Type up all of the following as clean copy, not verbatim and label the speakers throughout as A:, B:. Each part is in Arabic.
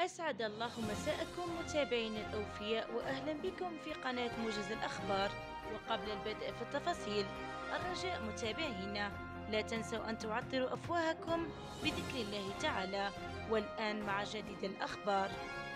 A: أسعد الله مساءكم متابعينا الأوفياء، وأهلا بكم في قناة موجز الأخبار. وقبل البدء في التفاصيل، الرجاء متابعينا لا تنسوا أن تعطروا أفواهكم بذكر الله تعالى. والآن مع جديد الأخبار.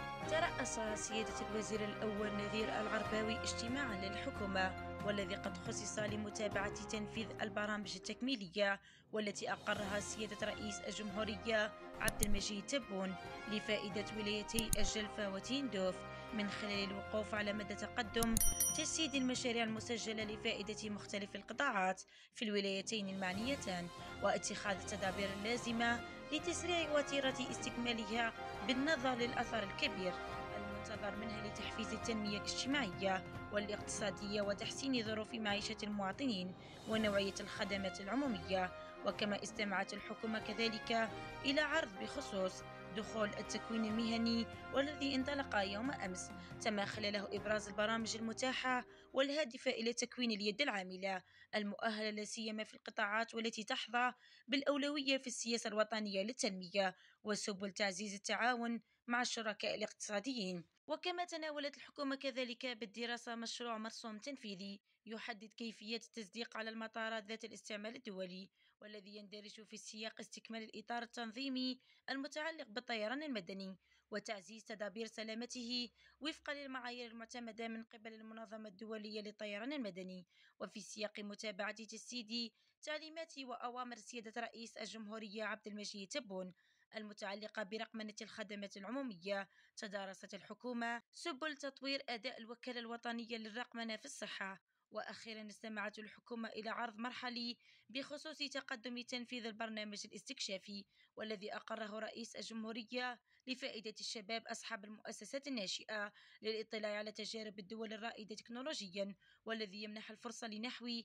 A: ترأس سيادة الوزير الأول نذير العرباوي اجتماعا للحكومة، والذي قد خصص لمتابعة تنفيذ البرامج التكميلية والتي أقرها سيادة رئيس الجمهورية عبد المجيد تبون لفائدة ولايتي الجلفة وتيندوف، من خلال الوقوف على مدى تقدم تجسيد المشاريع المسجلة لفائدة مختلف القطاعات في الولايتين المعنيتان، واتخاذ التدابير اللازمة لتسريع وتيرة استكمالها بالنظر للأثر الكبير المنتظر منها لتحفيز التنمية الاجتماعية والاقتصادية وتحسين ظروف معيشة المواطنين ونوعية الخدمات العمومية. وكما استمعت الحكومة كذلك إلى عرض بخصوص دخول التكوين المهني والذي انطلق يوم أمس، تم خلاله إبراز البرامج المتاحة والهادفة إلى تكوين اليد العاملة المؤهلة لا سيما في القطاعات والتي تحظى بالأولوية في السياسة الوطنية للتنمية، وسبل تعزيز التعاون مع الشركاء الاقتصاديين. وكما تناولت الحكومة كذلك بالدراسة مشروع مرسوم تنفيذي يحدد كيفية التصديق على المطارات ذات الاستعمال الدولي، والذي يندرج في سياق استكمال الإطار التنظيمي المتعلق بالطيران المدني وتعزيز تدابير سلامته وفقا للمعايير المعتمدة من قبل المنظمة الدولية للطيران المدني، وفي سياق متابعة تجسيد تعليمات وأوامر سيادة رئيس الجمهورية عبد المجيد تبون المتعلقة برقمنة الخدمات العمومية. تدارست الحكومة سبل تطوير أداء الوكالة الوطنية للرقمنة في الصحة. وأخيرا استمعت الحكومة إلى عرض مرحلي بخصوص تقدم تنفيذ البرنامج الاستكشافي والذي أقره رئيس الجمهورية لفائدة الشباب أصحاب المؤسسات الناشئة للاطلاع على تجارب الدول الرائدة تكنولوجيا، والذي يمنح الفرصة لنحو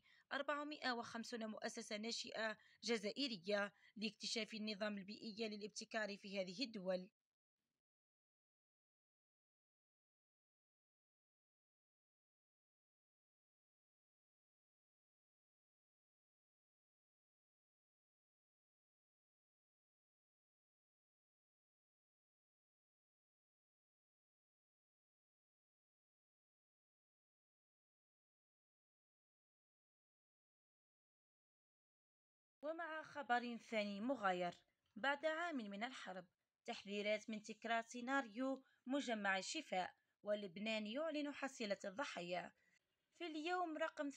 A: 450 مؤسسة ناشئة جزائرية لاكتشاف النظام البيئي للابتكار في هذه الدول. ومع خبر ثاني مغاير، بعد عام من الحرب، تحذيرات من تكرار سيناريو مجمع الشفاء، ولبنان يعلن حصيلة الضحايا. في اليوم رقم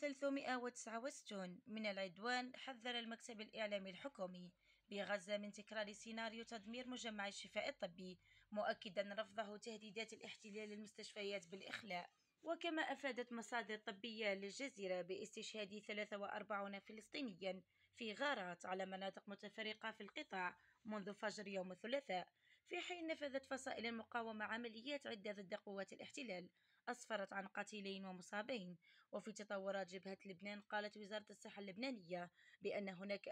A: 369 من العدوان، حذر المكتب الإعلامي الحكومي بغزة من تكرار سيناريو تدمير مجمع الشفاء الطبي، مؤكدا رفضه تهديدات الاحتلال للمستشفيات بالإخلاء. وكما أفادت مصادر طبية للجزيرة باستشهاد 43 فلسطينيا في غارات على مناطق متفرقة في القطاع منذ فجر يوم الثلاثاء، في حين نفذت فصائل المقاومة عمليات عدة ضد قوات الاحتلال أسفرت عن قتيلين ومصابين. وفي تطورات جبهة لبنان، قالت وزارة الصحة اللبنانية بأن هناك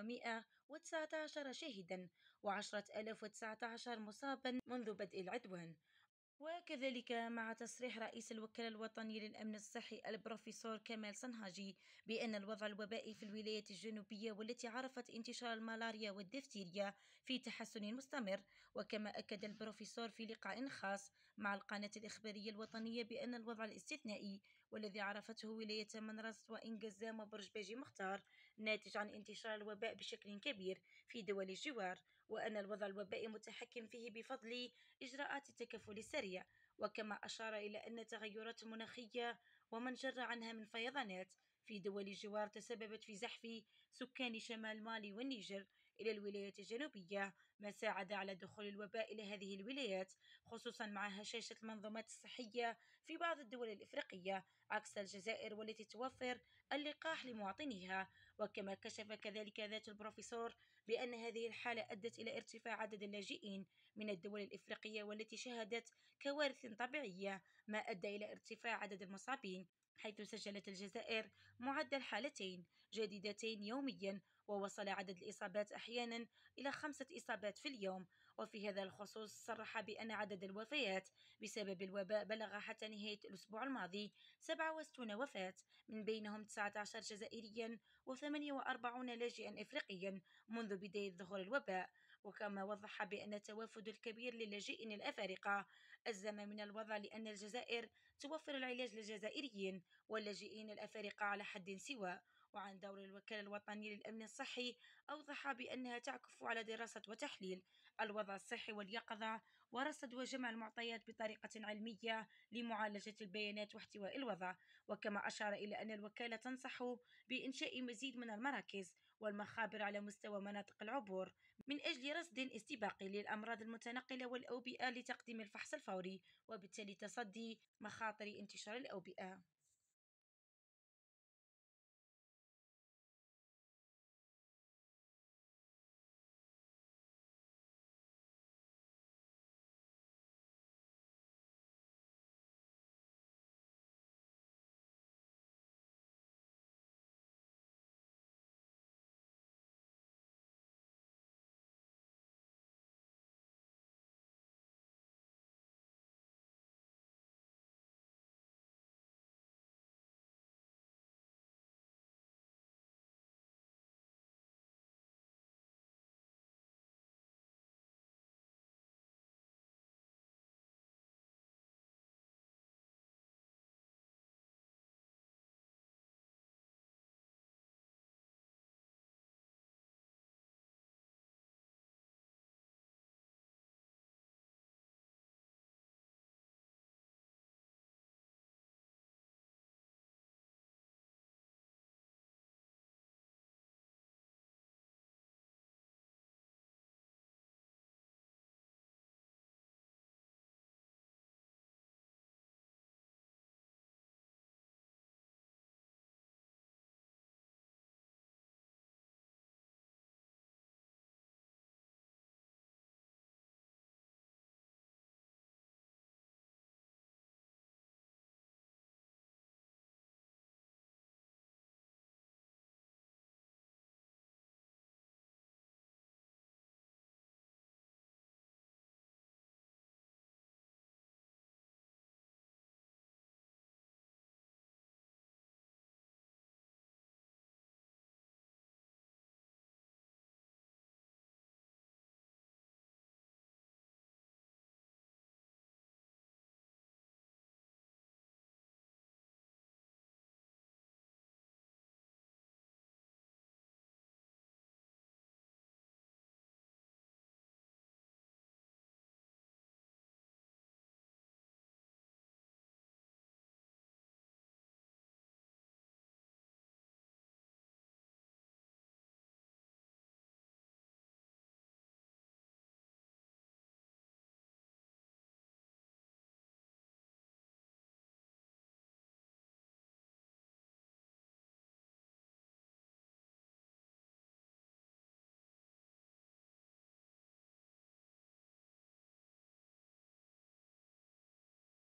A: 2119 شاهدا و10,019 مصابا منذ بدء العدوان. وكذلك مع تصريح رئيس الوكالة الوطني للأمن الصحي البروفيسور كمال صنهاجي بأن الوضع الوبائي في الولايات الجنوبية والتي عرفت انتشار الملاريا والدفتيريا في تحسن مستمر. وكما أكد البروفيسور في لقاء خاص مع القناة الإخبارية الوطنية بأن الوضع الاستثنائي والذي عرفته ولاية منرس وإن قزام وبرج باجي مختار ناتج عن انتشار الوباء بشكل كبير في دول الجوار، وأن الوضع الوبائي متحكم فيه بفضل إجراءات التكفل السريع. وكما أشار إلى أن التغيرات المناخية ومن جر عنها من فيضانات في دول الجوار تسببت في زحف سكان شمال مالي والنيجر إلى الولايات الجنوبية، ما ساعد على دخول الوباء إلى هذه الولايات، خصوصا مع هشاشة المنظومات الصحية في بعض الدول الإفريقية عكس الجزائر والتي توفر اللقاح لمواطنيها. وكما كشف كذلك ذات البروفيسور بأن هذه الحالة أدت إلى ارتفاع عدد اللاجئين من الدول الإفريقية والتي شهدت كوارث طبيعية، ما أدى إلى ارتفاع عدد المصابين، حيث سجلت الجزائر معدل حالتين جديدتين يوميا، ووصل عدد الإصابات أحيانا إلى 5 إصابات في اليوم. وفي هذا الخصوص صرح بأن عدد الوفيات بسبب الوباء بلغ حتى نهاية الأسبوع الماضي 67 وفاة، من بينهم 19 جزائريا و48 لاجئا إفريقيا منذ بداية ظهور الوباء. وكما وضح بأن التوافد الكبير للاجئين الأفارقة أزم من الوضع، لأن الجزائر توفر العلاج للجزائريين واللاجئين الأفارقة على حد سواء. وعن دور الوكالة الوطنية للأمن الصحي، أوضح بأنها تعكف على دراسة وتحليل الوضع الصحي واليقظة، ورصد وجمع المعطيات بطريقة علمية لمعالجة البيانات واحتواء الوضع. وكما أشار إلى أن الوكالة تنصح بإنشاء مزيد من المراكز والمخابر على مستوى مناطق العبور من أجل رصد استباقي للأمراض المتنقلة والأوبئة، لتقديم الفحص الفوري وبالتالي تصدي مخاطر انتشار الأوبئة.